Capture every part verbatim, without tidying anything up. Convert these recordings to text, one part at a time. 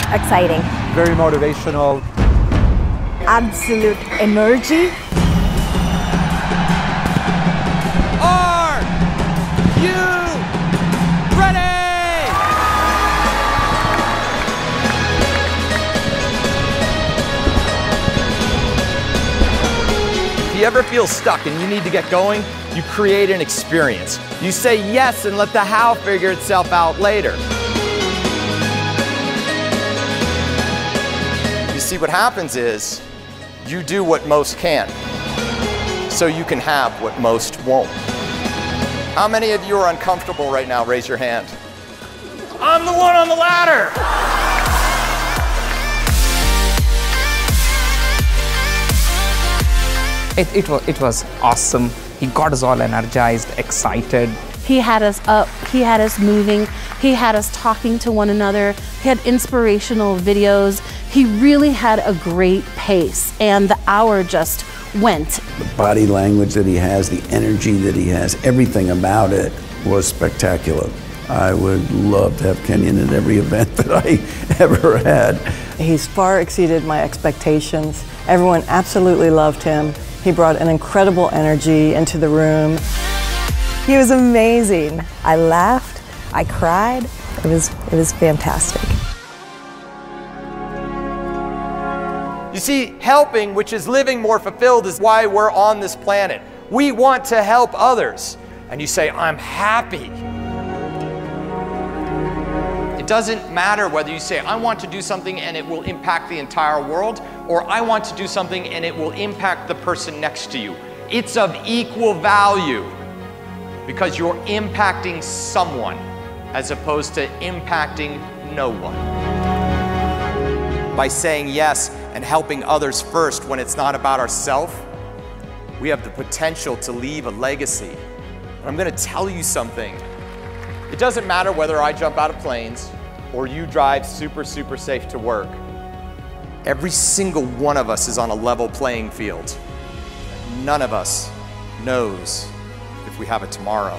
exciting. Very motivational. Absolute energy. Are you ready? If you ever feel stuck and you need to get going, you create an experience. You say yes and let the how figure itself out later. You see, what happens is you do what most can, so you can have what most won't. How many of you are uncomfortable right now? Raise your hand. I'm the one on the ladder. It, it, was, it was awesome. He got us all energized, excited. He had us up, he had us moving, he had us talking to one another, he had inspirational videos. He really had a great pace, and the hour just went. The body language that he has, the energy that he has, everything about it was spectacular. I would love to have Kenyon at every event that I ever had. He's far exceeded my expectations. Everyone absolutely loved him. He brought an incredible energy into the room. He was amazing. I laughed, I cried. It was, it was fantastic. You see, helping, which is living more fulfilled, is why we're on this planet. We want to help others. And you say, I'm happy. It doesn't matter whether you say, I want to do something and it will impact the entire world, or I want to do something and it will impact the person next to you. It's of equal value because you're impacting someone as opposed to impacting no one. By saying yes and helping others first when it's not about ourselves, we have the potential to leave a legacy. I'm going to tell you something. It doesn't matter whether I jump out of planes or you drive super, super safe to work. Every single one of us is on a level playing field. None of us knows if we have a tomorrow.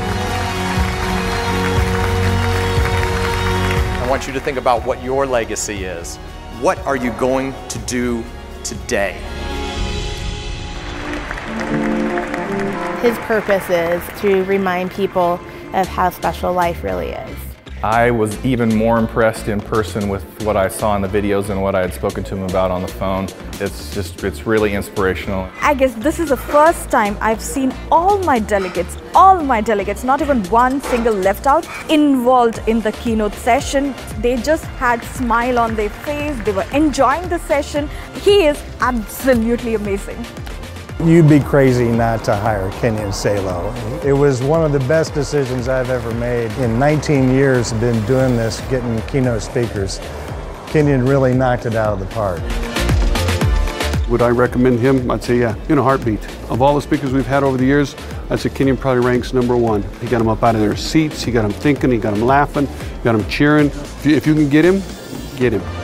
I want you to think about what your legacy is. What are you going to do today? His purpose is to remind people of how special life really is. I was even more impressed in person with what I saw in the videos and what I had spoken to him about on the phone. It's just, it's really inspirational. I guess this is the first time I've seen all my delegates, all my delegates, not even one single left out, involved in the keynote session. They just had a smile on their face. They were enjoying the session. He is absolutely amazing. You'd be crazy not to hire Kenyon Salo. It was one of the best decisions I've ever made. In nineteen years, I've been doing this, getting keynote speakers. Kenyon really knocked it out of the park. Would I recommend him? I'd say yeah, in a heartbeat. Of all the speakers we've had over the years, I'd say Kenyon probably ranks number one. He got them up out of their seats, he got them thinking, he got them laughing, he got them cheering. If you, if you can get him, get him.